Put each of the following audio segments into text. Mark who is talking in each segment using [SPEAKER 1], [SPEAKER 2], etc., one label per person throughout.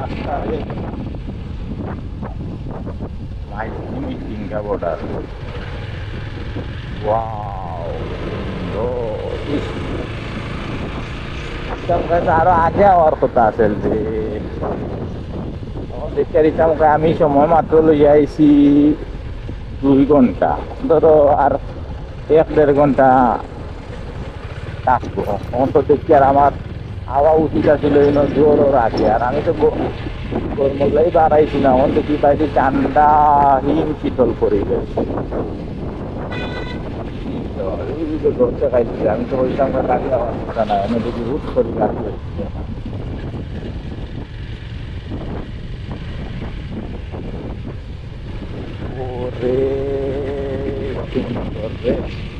[SPEAKER 1] Mighty meeting ka border. Wow. इस का আরো আগে হওয়ার কথা আছিল যে দেখতে দিতাম আমি সময় মাত্র লইয়া আইছি 2 ঘন্টা ধরো আর 1-1.5 ঘন্টা থাকবো অন্তত দেখি আর আমার হাওয়া উচিত আছিল জোর আগে আর আমি তো গরমলাই বাড়াইছি না অন্তত কি পাইছি ঠান্ডা হিম শীতল পরিবেশ ধরতে খাইছি আমি তো ওই সঙ্গে গাড়ি আমার কথা না আমি দেখি হুট করি গাড়ি ওরে সুন্দর রে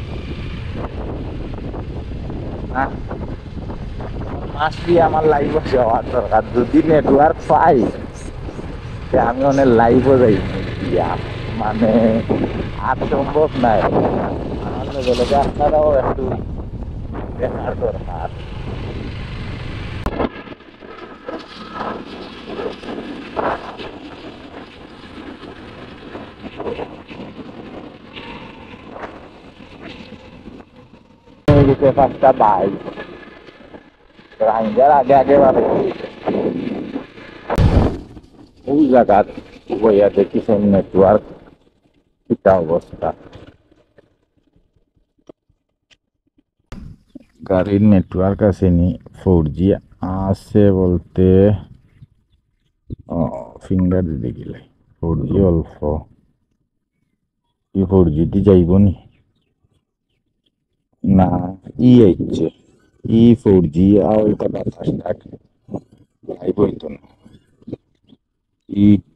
[SPEAKER 1] মাসি আমার লাইভ যাওয়ার দরকার যদি নেটওয়ার্ক পাই আমি অনেক লাইভও যাই মানে আর সম্ভব নাই আমার লগে লগে আপনারাও একটু দেখার দরকার পাঁচটা বাইক রাইঞ্জার আগে আগে বাড়ে ওই জায়গা বইয়া দেখিছেন নেটওয়ার্ক কিটা অবস্থা গাড়ির নেটওয়ার্ক আসেনি 4G আছে বলতে ফিঙ্গার দিতে গেলে 4G অল্প 4G টি যাইব নি না আইছে 4G আর ওইটা ফাস্ট যাইব তো না